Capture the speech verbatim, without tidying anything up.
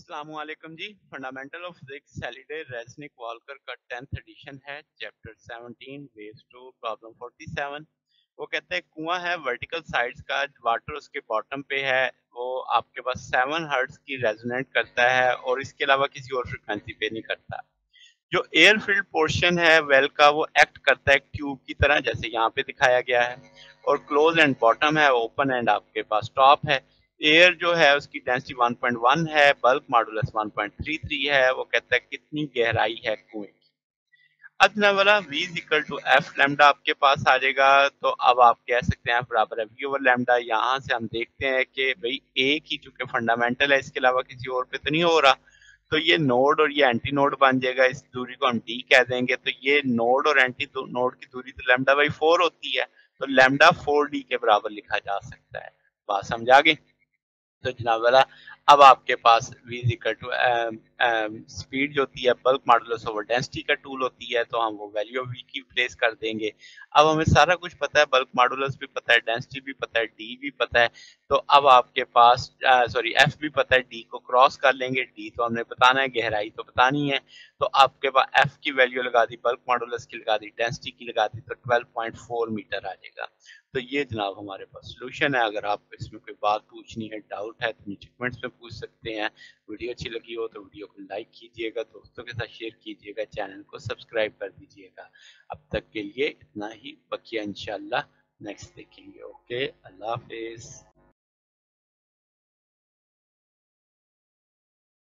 अस्सलामुअलैकुम जी। Fundamental of physics Halliday Resnick Walker का टेंथ एडिशन है। Chapter seventeen waves two problem forty seven. वो कहते हैं कुआं है वर्टिकल साइड्स का, वाटर उसके बॉटम पे है, वो आपके पास सेवन हर्ट्ज की रेजोनेट करता है और इसके अलावा किसी और फ्रिक्वेंसी पे नहीं करता। जो एयर फील्ड पोर्शन है वेल का वो एक्ट करता है ट्यूब की तरह, जैसे यहाँ पे दिखाया गया है, और क्लोज एंड बॉटम है, ओपन एंड आपके पास टॉप है। एयर जो है उसकी डेंसिटी वन पॉइंट वन है, bulk modulus one point three three है। वो कहता है कितनी गहराई है कुएं की। अब जनाब वाला v is equal to F lambda आपके पास आ जाएगा। तो अब आप कह सकते हैं बराबर है v ओवर लैम्डा। यहाँ से हम देखते हैं कि भाई एक ही चूंकि फंडामेंटल है, इसके अलावा किसी और पे तो नहीं हो रहा, तो ये नोड और ये एंटी नोड बन जाएगा। इस दूरी को हम डी कह देंगे। तो ये नोड और एंटी नोड की दूरी तो लैम्डा बाई फोर होती है, तो लैम्डा फोर डी के बराबर लिखा जा सकता है। बात समझ आ गई? तो जनाब वाला अब आपके पास v is equal to speed जो होती है बल्क मॉडुलस ओवर डेंसिटी का टूल होती है, तो हम वो वैल्यू ऑफ v की प्लेस कर देंगे। अब हमें सारा कुछ पता है, बल्क मॉडुलस भी पता है, डेंसिटी भी पता है, d भी पता है। तो अब आपके पास सॉरी f भी पता है, d को क्रॉस कर लेंगे। d तो हमने बताना है, गहराई तो बतानी है। तो आपके पास f की वैल्यू लगा दी, बल्क मॉडुलस की लगा दी, डेंसिटी की लगा दी, तो ट्वेल्व पॉइंट फोर मीटर आ जाएगा। तो ये जनाब हमारे पास सॉल्यूशन है। अगर आपको इसमें कोई बात पूछनी है, डाउट है, तो नीचे कमेंट्स में पूछ सकते हैं। वीडियो अच्छी लगी हो तो वीडियो को लाइक कीजिएगा, दोस्तों के साथ शेयर कीजिएगा, चैनल को सब्सक्राइब कर दीजिएगा। अब तक के लिए इतना ही, बकिया इंशाल्लाह नेक्स्ट देखेंगे। ओके, अल्लाह हाफिज।